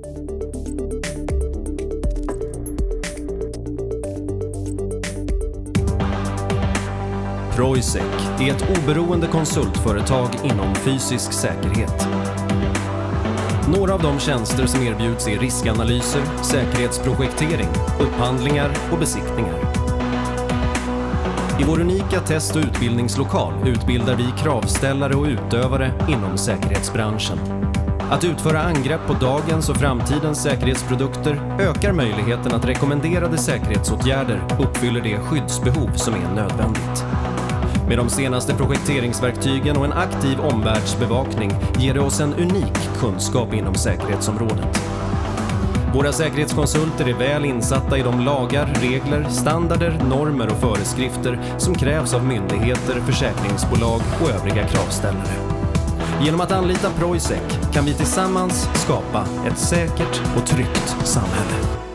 Proisec är ett oberoende konsultföretag inom fysisk säkerhet. Några av de tjänster som erbjuds är riskanalyser, säkerhetsprojektering, upphandlingar och besiktningar. I vår unika test- och utbildningslokal utbildar vi kravställare och utövare inom säkerhetsbranschen. Att utföra angrepp på dagens och framtidens säkerhetsprodukter ökar möjligheten att rekommenderade säkerhetsåtgärder uppfyller det skyddsbehov som är nödvändigt. Med de senaste projekteringsverktygen och en aktiv omvärldsbevakning ger det oss en unik kunskap inom säkerhetsområdet. Våra säkerhetskonsulter är väl insatta i de lagar, regler, standarder, normer och föreskrifter som krävs av myndigheter, försäkringsbolag och övriga kravställare. Genom att anlita Proisec kan vi tillsammans skapa ett säkert och tryggt samhälle.